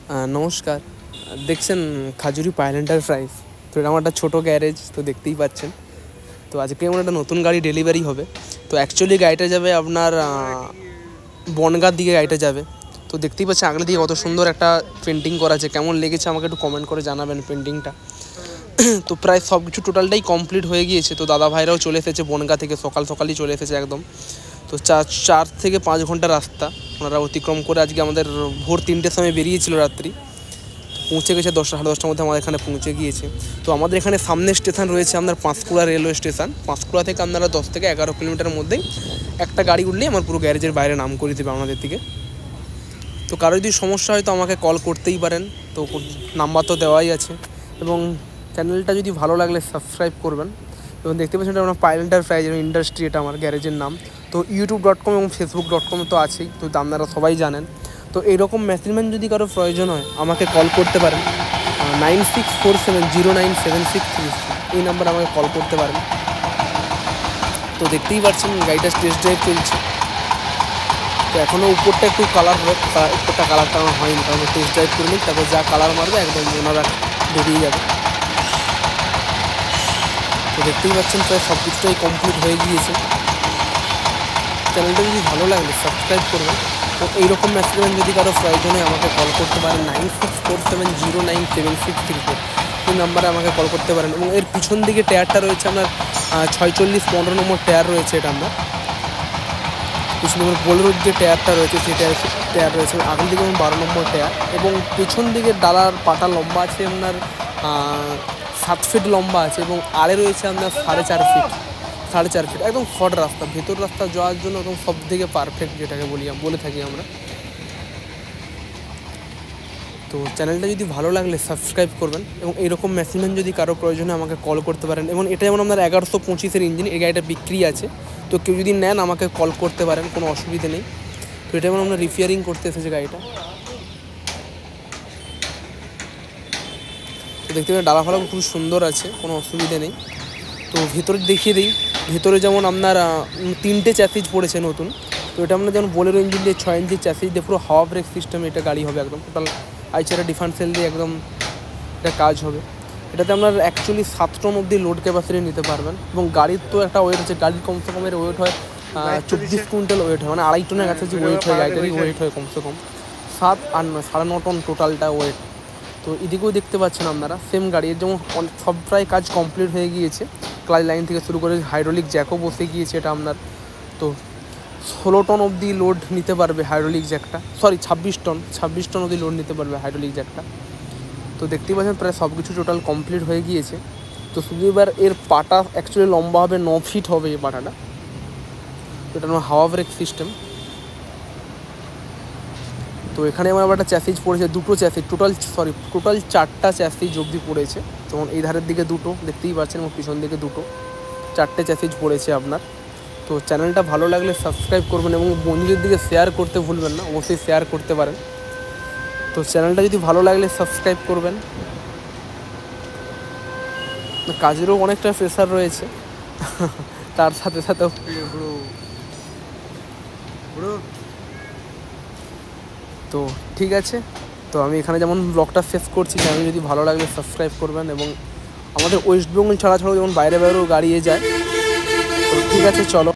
নমস্কার। দেখছেন খাজুরি পায়েল এন্টারপ্রাইজ। তো এটা আমার একটা ছোটো গ্যারেজ, তো দেখতেই পাচ্ছেন। তো আজকে আমার একটা নতুন গাড়ি ডেলিভারি হবে। তো অ্যাকচুয়ালি গাড়িটা যাবে আপনার বনগাঁর দিকে গাড়িটা যাবে। তো দেখতেই পাচ্ছেন আগলে দিকে কত সুন্দর একটা পেন্টিং করা আছে। কেমন লেগেছে আমাকে একটু কমেন্ট করে জানাবেন পেন্টিংটা। তো প্রায় সব কিছু টোটালটাই কমপ্লিট হয়ে গিয়েছে। তো দাদা ভাইরাও চলে এসেছে বনগাঁ থেকে, সকালই চলে এসেছে একদম। তো 4 থেকে 5 ঘন্টা রাস্তা ওনারা অতিক্রম করে আজকে আমাদের ভোর 3টের সময় বেরিয়েছিল রাত্রি। পৌঁছে গেছে 10 সাড়ে 10টার মধ্যে আমাদের এখানে পৌঁছে গিয়েছে। তো আমাদের এখানে সামনে স্টেশন রয়েছে আপনার পাঁশকুড়া রেলওয়ে স্টেশন। পাঁশকুড়া থেকে আপনারা 10 থেকে 11 কিলোমিটারের মধ্যেই একটা গাড়ি উঠলেই আমার পুরো গ্যারেজের বাইরে নাম করে দেবে আমাদের দিকে। তো কারো যদি সমস্যা হয় তো আমাকে কল করতেই পারেন। তো নাম্বার তো দেওয়াই আছে। এবং চ্যানেলটা যদি ভালো লাগলে সাবস্ক্রাইব করবেন। এবং দেখতে পাচ্ছেন এটা আমার পায়েল এন্টারপ্রাইজ ইন্ডাস্ট্রি, এটা আমার গ্যারেজের নাম। তো youtube.com এবং facebook.com তো আছেই, তো আপনারা সবাই জানেন। তো এইরকম মেশিনম্যান যদি কারো প্রয়োজন হয় আমাকে কল করতে পারেন 9647097633, এই নাম্বারে আমাকে কল করতে পারেন। তো দেখতেই পাচ্ছেন গাড়িটা টেস্ট ড্রাইভ চলছে। তো এখনও উপরটা একটু কালার হবে, উপরটা কালারটা আমার হয়নি, কারণ টেস্ট ড্রাইভ করে নিই, তারপর যা কালার মারবে একদম ওনারা বেরিয়ে যাবে। তো দেখতেই পাচ্ছেন প্রায় সব কিছুটাই কমপ্লিট হয়ে গিয়েছে। চ্যানেলটা যদি ভালো লাগলে সাবস্ক্রাইব করবেন। তো এইরকম মেশিনম্যান যদি কারো প্রয়োজনে আমাকে কল করতে পারেন 9647097634, এই নাম্বারে আমাকে কল করতে পারেন। এবং এর পিছন দিকে টায়ারটা রয়েছে আপনার 46-15 নম্বর টায়ার রয়েছে। এটা আপনার পিছন দিকে বোলেরোর যে টায়ারটা রয়েছে সেই টায়ার রয়েছে। আগের দিকে 12 নম্বর টায়ার। এবং পেছন দিকে ডালার পাটা লম্বা আছে আপনার 7 ফিট লম্বা আছে। এবং আড়ে রয়েছে আপনার 4.5 ফিট। একদম শর্ট রাস্তা, ভেতর রাস্তা যাওয়ার জন্য একদম সব থেকে পারফেক্ট, যেটাকে বলে থাকি আমরা। তো চ্যানেলটা যদি ভালো লাগলে সাবস্ক্রাইব করবেন। এবং এইরকম মেশিনম্যান যদি কারো প্রয়োজনে আমাকে কল করতে পারেন। এবং এটা যেমন আপনার 1125-এর ইঞ্জিন, এই গাড়িটা বিক্রি আছে। তো কেউ যদি নেন আমাকে কল করতে পারেন, কোনো অসুবিধে নেই। তো এটা যেমন আমরা রিপেয়ারিং করতে এসেছি গাড়িটা। তো দেখতে পাবেন ডালাফালা খুব সুন্দর আছে, কোনো অসুবিধে নেই। তো ভেতরে দেখিয়ে দিই। ভেতরে যেমন আপনার 3টে চ্যাসিজ পড়েছে নতুন। তো এটা আমরা যেমন বোলেরো ইঞ্জিন দিয়ে 6 ইঞ্চির চ্যাসিজ দিয়ে পুরো হাওয়া ব্রেক সিস্টেম এটা গাড়ি হবে একদম টোটাল। আইচারা ডিফারেন্সিয়াল দিয়ে একদম এটা কাজ হবে। এটাতে আপনার অ্যাকচুয়ালি 7 টন অবধি লোড ক্যাপাসিটি নিতে পারবেন। এবং গাড়ির তো একটা ওয়েট আছে, গাড়ির কমসে কম এর ওয়েট হয় 24 কুইন্টাল ওয়েট হয়, মানে 2.5 টনের কাছে যে ওয়েট হয় গাড়িটারই ওয়েট হয় কমসে কম 7 আর 9 9.5 টন টোটালটা ওয়েট। তো এদিকেও দেখতে পাচ্ছেন আপনারা সেম গাড়ি, এর যেমন সব প্রায় কাজ কমপ্লিট হয়ে গিয়েছে। ক্লাচ লাইন থেকে শুরু করে হাইড্রোলিক জ্যাকও বসে গিয়েছে এটা আপনার। তো 16 টন অবধি লোড নিতে পারবে হাইড্রোলিক জ্যাকটা, 26 টন অবধি লোড নিতে পারবে হাইড্রোলিক জ্যাকটা। তো দেখতেই পাচ্ছেন প্রায় সব কিছু টোটাল কমপ্লিট হয়ে গিয়েছে। তো শুধু এবার এর পাটা অ্যাকচুয়ালি লম্বা হবে 9 ফিট হবে এই পাটাটা। এটা আমার হাওয়া ব্রেক সিস্টেম। তো এখানে আমার একটা চ্যাসিজ পড়েছে, দুটো চ্যাসিজ টোটাল 4টা চ্যাসিজ অবধি পড়েছে। যেমন এই ধারের দিকে দুটো দেখতেই পাচ্ছেন এবং পিছন দিকে দুটো, 4টে চ্যাসিজ পড়েছে আপনার। তো চ্যানেলটা ভালো লাগলে সাবস্ক্রাইব করবেন এবং বন্ধুদের দিকে শেয়ার করতে ভুলবেন না, অবশ্যই শেয়ার করতে পারেন। তো চ্যানেলটা যদি ভালো লাগলে সাবস্ক্রাইব করবেন। কাজেরও অনেকটা প্রেশার রয়েছে, তার সাথে সাথেও তো ঠিক আছে। তো আমি এখানে যেমন ব্লগটা শেষ করছি, চ্যানেল যদি ভালো লাগলে সাবস্ক্রাইব করবেন। এবং আমাদের ওয়েস্ট বেঙ্গল ছাড়াও যেমন বাইরেও গাড়ি যায়। তো ঠিক আছে, চলো।